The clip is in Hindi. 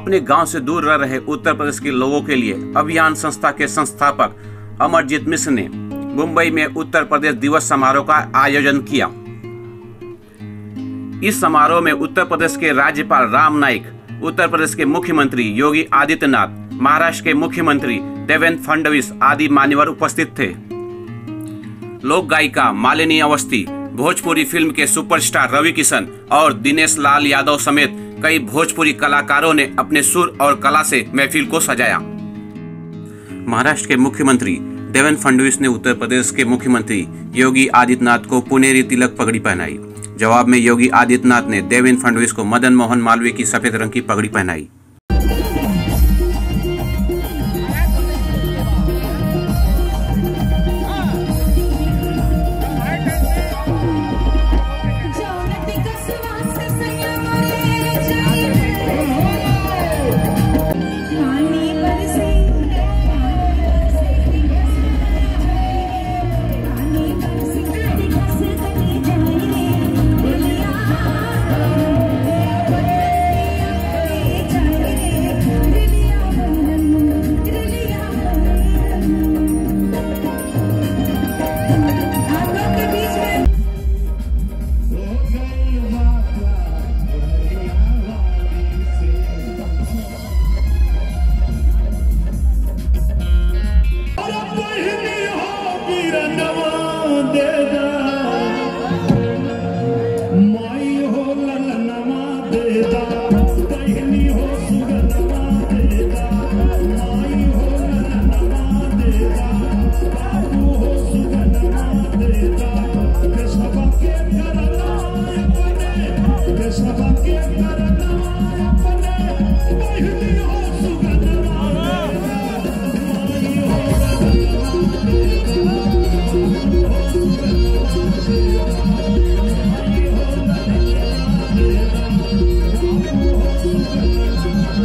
अपने गांव से दूर रह रहे उत्तर प्रदेश के लोगों के लिए अभियान संस्था के संस्थापक अमरजीत मिश्र ने मुंबई में उत्तर प्रदेश दिवस समारोह का आयोजन किया। इस समारोह में उत्तर प्रदेश के राज्यपाल राम नाईक, उत्तर प्रदेश के मुख्यमंत्री योगी आदित्यनाथ, महाराष्ट्र के मुख्यमंत्री देवेंद्र फडणवीस आदि मान्यवर उपस्थित थे। लोक गायिका मालिनी अवस्थी, भोजपुरी फिल्म के सुपरस्टार रवि किशन और दिनेश लाल यादव समेत कई भोजपुरी कलाकारों ने अपने सुर और कला से महफिल को सजाया। महाराष्ट्र के मुख्यमंत्री देवेंद्र फडणवीस ने उत्तर प्रदेश के मुख्यमंत्री योगी आदित्यनाथ को पुनेरी तिलक पगड़ी पहनाई। जवाब में योगी आदित्यनाथ ने देवेंद्र फडणवीस को मदन मोहन मालवीय की सफेद रंग की पगड़ी पहनाई। Krishna